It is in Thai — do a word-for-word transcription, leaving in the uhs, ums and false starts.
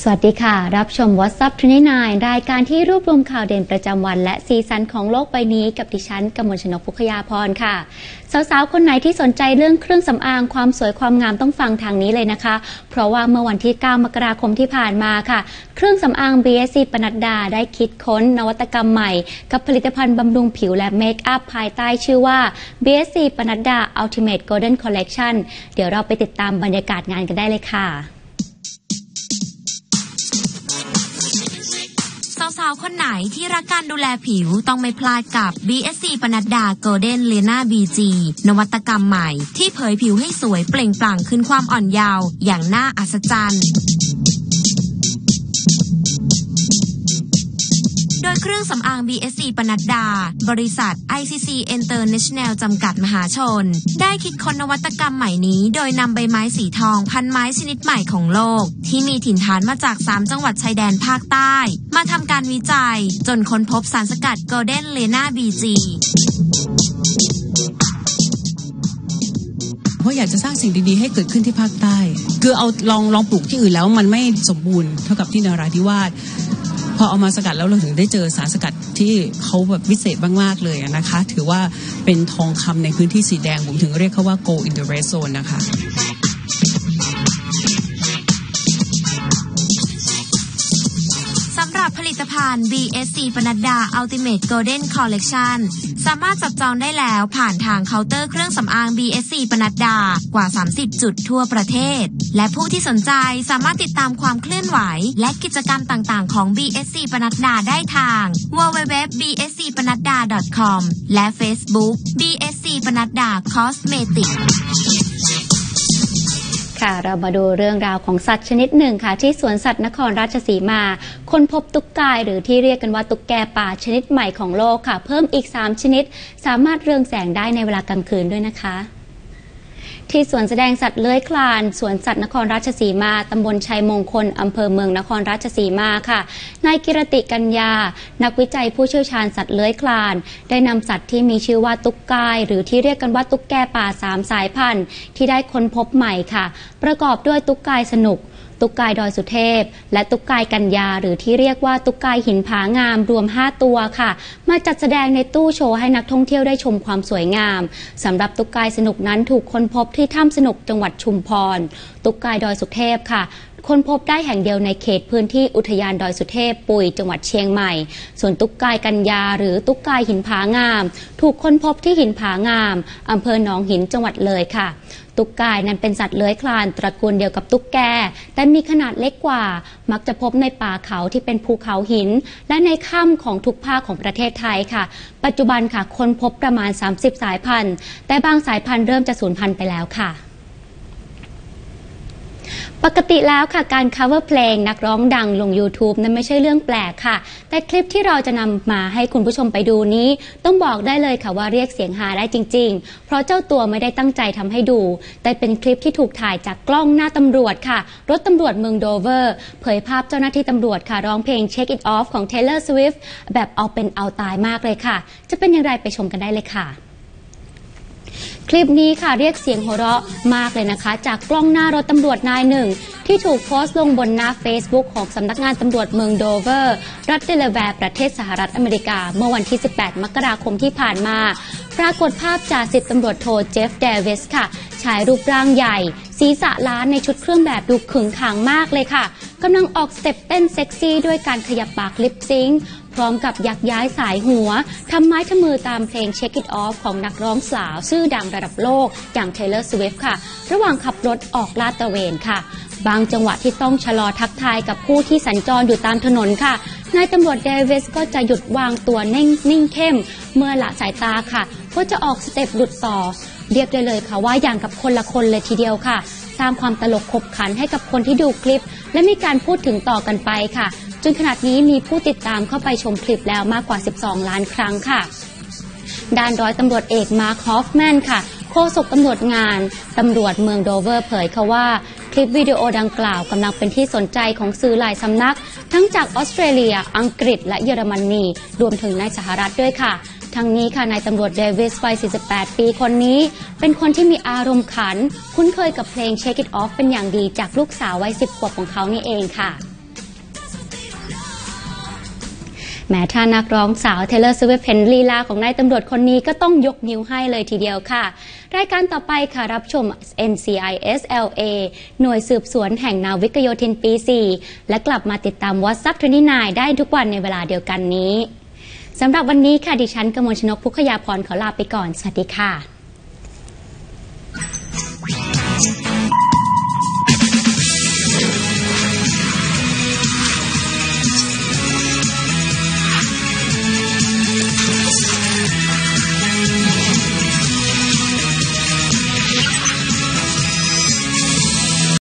วัสดีค่ะรับชม WhatsApp ทเวนตี้ไนน์ รายการที่รวบรวมข่าวเด่นประจำวันและสีสันของโลกใบนี้กับดิฉันกมลชนก พุคยาพรค่ะสาวๆคนไหนที่สนใจเรื่องเครื่องสำอางความสวยความงามต้องฟังทางนี้เลยนะคะเพราะว่าเมื่อวันที่เก้ามกราคมที่ผ่านมาค่ะเครื่องสำอาง บี เอส ซี ปนัดดาได้คิดค้นนวัตกรรมใหม่กับผลิตภัณฑ์บำรุงผิวและเมคอัพภายใต้ชื่อว่า บี เอส ซี ปนัดดา Ultimate Golden Collection เดี๋ยวเราไปติดตามบรรยากาศงานกันได้เลยค่ะสาวๆคนไหนที่รักการดูแลผิวต้องไม่พลาดกับ บี เอส ซี ปนัดดา Golden Lena บี จี นวัตกรรมใหม่ที่เผยผิวให้สวยเปล่งปลั่งขึ้นความอ่อนเยาว์อย่างน่าอัศจรรย์โดยเครื่องสำอาง บี เอส ซี ปนัดดาบริษัท ไอ ซี ซี International จำกัดมหาชนได้คิดค้นนวัตกรรมใหม่นี้โดยนำใบไม้สีทองพันไม้ชนิดใหม่ของโลกที่มีถิ่นฐานมาจากสามจังหวัดชายแดนภาคใต้มาทำการวิจัยจนค้นพบสารสกัด Golden Lena บี จีเพราะอยากจะสร้างสิ่งดีๆให้เกิดขึ้นที่ภาคใต้คือเอาลองลองปลูกที่อื่นแล้วมันไม่สมบูรณ์เท่ากับที่นราธิวาสพอเอามาสกัดแล้วเราถึงได้เจอสารสกัดที่เขาแบบวิเศษมากๆเลยนะคะถือว่าเป็นทองคำในพื้นที่สีแดงผมถึงเรียกเขาว่า Gold in the Red Zone นะคะสำหรับผลิตภัณฑ์ บี เอส ซี ปนัดดา Ultimate Golden Collection สามารถจับจองได้แล้วผ่านทางเคาน์เตอร์เครื่องสำอาง บี เอส ซี ปนัดดากว่า สามสิบ จุดทั่วประเทศและผู้ที่สนใจสามารถติดตามความเคลื่อนไหวและกิจกรรมต่างๆของ บี เอส ซี ปนัดดาได้ทาง ดับเบิลยู ดับเบิลยู ดับเบิลยู ดอท บี เอส ซี ปนัดดา ดอท คอม และ Facebook บี เอส ซี ปนัดดา Cosmetic ค่ะเรามาดูเรื่องราวของสัตว์ชนิดหนึ่งค่ะที่สวนสัตว์นครราชสีมาค้นพบตุ๊กกายหรือที่เรียกกันว่าตุ๊กแกป่าชนิดใหม่ของโลกค่ะเพิ่มอีกสามชนิดสามารถเรืองแสงได้ในเวลากลางคืนด้วยนะคะที่สวนแสดงสัตว์เลื้อยคลานสวนสัตว์นครราชสีมาตำบลชัยมงคลอำเภอเมืองนครราชสีมาค่ะนายกิรติกัญญานักวิจัยผู้เชี่ยวชาญสัตว์เลื้อยคลานได้นำสัตว์ที่มีชื่อว่าตุ๊กกายหรือที่เรียกกันว่าตุ๊กแกป่าสามสายพันธุ์ที่ได้ค้นพบใหม่ค่ะประกอบด้วยตุ๊กกายสนุกตุ๊กกายดอยสุเทพและตุ๊กกายกัญญาหรือที่เรียกว่าตุ๊กกายหินผางามรวมห้าตัวค่ะมาจัดแสดงในตู้โชว์ให้นักท่องเที่ยวได้ชมความสวยงามสำหรับตุ๊กกายสนุกนั้นถูกค้นพบที่ถ้ำสนุกจังหวัดชุมพรตุ๊กกายดอยสุเทพค่ะค้นพบได้แห่งเดียวในเขตพื้นที่อุทยานดอยสุเทพปุยจังหวัดเชียงใหม่ส่วนตุ๊กกายกัญญาหรือตุ๊กกายหินผางามถูกค้นพบที่หินผางามอำเภอหนองหินจังหวัดเลยค่ะตุ๊กกายนั้นเป็นสัตว์เลื้อยคลานตระกูลเดียวกับตุ๊กแกแต่มีขนาดเล็กกว่ามักจะพบในป่าเขาที่เป็นภูเขาหินและในค่ำของทุกภาคของประเทศไทยค่ะปัจจุบันค่ะค้นพบประมาณสามสิบสายพันธุ์แต่บางสายพันธุ์เริ่มจะสูญพันธุ์ไปแล้วค่ะปกติแล้วค่ะการ cover เพลงนักร้องดังลง YouTube นั้นไม่ใช่เรื่องแปลกค่ะแต่คลิปที่เราจะนำมาให้คุณผู้ชมไปดูนี้ต้องบอกได้เลยค่ะว่าเรียกเสียงฮาได้จริงๆเพราะเจ้าตัวไม่ได้ตั้งใจทำให้ดูแต่เป็นคลิปที่ถูกถ่ายจากกล้องหน้าตำรวจค่ะรถตำรวจเมืองโดเวอร์เผยภาพเจ้าหน้าที่ตำรวจค่ะร้องเพลง Shake It Off ของ Taylor Swift แบบเอาเป็นเอาตายมากเลยค่ะจะเป็นอย่างไรไปชมกันได้เลยค่ะคลิปนี้ค่ะเรียกเสียงหัวเราะมากเลยนะคะจากกล้องหน้ารถตำรวจนายหนึ่งที่ถูกโพสต์ลงบนหน้า Facebook ของสำนักงานตำรวจเมืองโดเวอร์รัฐเดลาแวร์ประเทศสหรัฐอเมริกาเมื่อวันที่สิบแปดมกราคมที่ผ่านมาปรากฏภาพจ่าสิบตำรวจโทเจฟเดวิสค่ะชายรูปร่างใหญ่ศีรษะล้านในชุดเครื่องแบบดูขึงขังมากเลยค่ะกำลังออกสเต็ปเต้นเซ็กซี่ด้วยการขยับปากลิปซิงค์พร้อมกับยักย้ายสายหัวทำไม้ทำมือตามเพลง Shake It Off ของนักร้องสาวชื่อดังระดับโลกอย่าง Taylor Swift ค่ะระหว่างขับรถออกลาดตระเวนค่ะบางจังหวะที่ต้องชะลอทักทายกับผู้ที่สัญจรอยู่ตามถนนค่ะนายตำรวจเดวิสก็จะหยุดวางตัวนิ่งนิ่งเข้มเมื่อละสายตาค่ะก็จะออกสเต็ปหลุดต่อเรียกได้เลยค่ะว่าอย่างกับคนละคนเลยทีเดียวค่ะสร้างความตลกขบขันให้กับคนที่ดูคลิปและมีการพูดถึงต่อกันไปค่ะจนขนาดนี้มีผู้ติดตามเข้าไปชมคลิปแล้วมากกว่าสิบสองล้านครั้งค่ะด้านร้อยตำรวจเอกมาร์ค ฮอฟแมนค่ะโฆษกตำรวจงานตำรวจเมืองโดเวอร์เผยค่ะว่าคลิปวิดีโอดังกล่าวกำลังเป็นที่สนใจของสื่อหลายสำนักทั้งจากออสเตรเลียอังกฤษและเยอรมนีรวมถึงในสหรัฐด้วยค่ะทั้งนี้ค่ะนายตำรวจเดวิสวัยสี่สิบแปดปีคนนี้เป็นคนที่มีอารมณ์ขันคุ้นเคยกับเพลง Shake It Off เป็นอย่างดีจากลูกสาววัยสิบขวบของเขานี่เองค่ะแม้ถ้านักร้องสาวเทเลอร์สวิฟต์เห็นลีลาของนายตำรวจคนนี้ก็ต้องยกนิ้วให้เลยทีเดียวค่ะรายการต่อไปค่ะรับชม เอ็น ซี ไอ เอส แอล เอ หน่วยสืบสวนแห่งนาวิกโยธินปี สี่ และกลับมาติดตาม WhatsApp ยี่สิบเก้า ได้ทุกวันในเวลาเดียวกันนี้สำหรับวันนี้ค่ะดิฉันกมลชนกพุกขยาพรขอลาไปก่อนสวัสดีค่ะ